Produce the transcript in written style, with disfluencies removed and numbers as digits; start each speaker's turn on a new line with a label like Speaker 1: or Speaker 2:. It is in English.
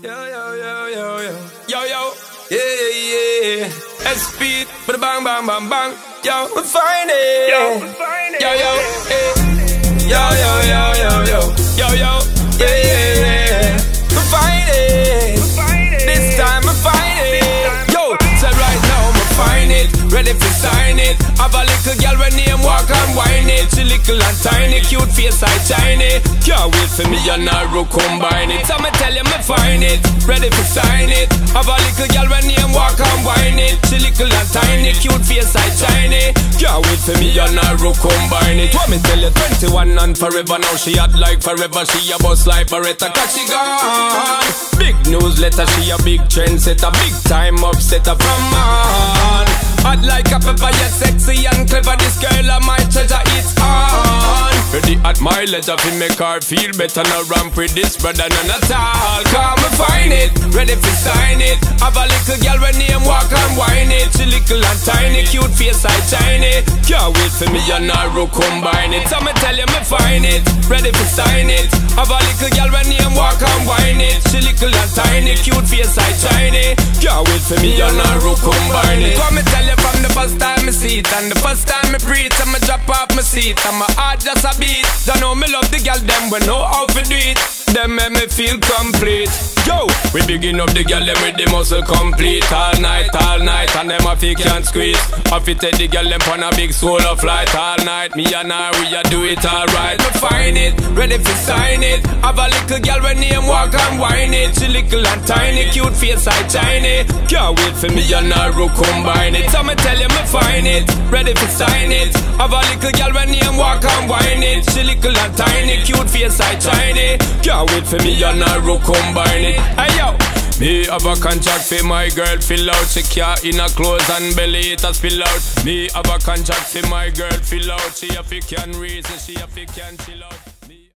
Speaker 1: Yeah. SP for the bang, bang, bang, bang. Yo, we find it. Yo, yeah. We find it. This time we find it. Yo, so right now we find it. Ready to sign it. Have a little girl when name walk and whine it. She little and tiny, cute face like shiny. Can't wait for me and Naru combine it. So me tell you me find it. Ready to sign it. Have a little girl when name walk and whine it. She little and tiny, cute face like shiny. Can't wait for me and Naru combine it. What me tell you, 21 and forever now. She hot like forever. She a boss like Beretta, cause she gone. Big newsletter, she a big trendsetter. Big time upsetter from man. Hot like a pepper, yet sexy and clever. This girl of my treasure, it's on. Ready at my leisure, fi make her feel better. No ramp with this brother, none at all. Come and find it, ready to sign it. Have a little girl when name walk and whine it. She little and tiny, cute face like shiny. Can't wait for me and Naru combine it. So me tell you me find it, ready to sign it. Have a little girl when name walk and whine it. She little and tiny, cute face like shiny. Can't wait for me and Naru combine it. What me tell you from the first time me see it, and the first time me preach, I'ma drop off my seat, and my heart just a beat. Don't know me love the girl, them we know how to do it. Them make me feel complete. Yo, we begin up the girl, them with the muscle complete. All night, and them a feel can't squeeze. I fit take the girl, them on a big solo flight. All night, me and her, we a do it alright. Me find it, ready to sign it. Have a little girl when name walk and whine it. She little and tiny, cute face like shiny. Can't wait for me and her to combine it. So me tell you me find it, ready to sign it. Have a little girl when name walk and whine it. She little and tiny, cute face like shiny. Can't wait for me and her to combine it. Hey yo, me have a contract for my girl fill out. She can't in her clothes and belly it a spill out. Me have a contract for my girl fill out. She a fi can reason, she a fi can chill out.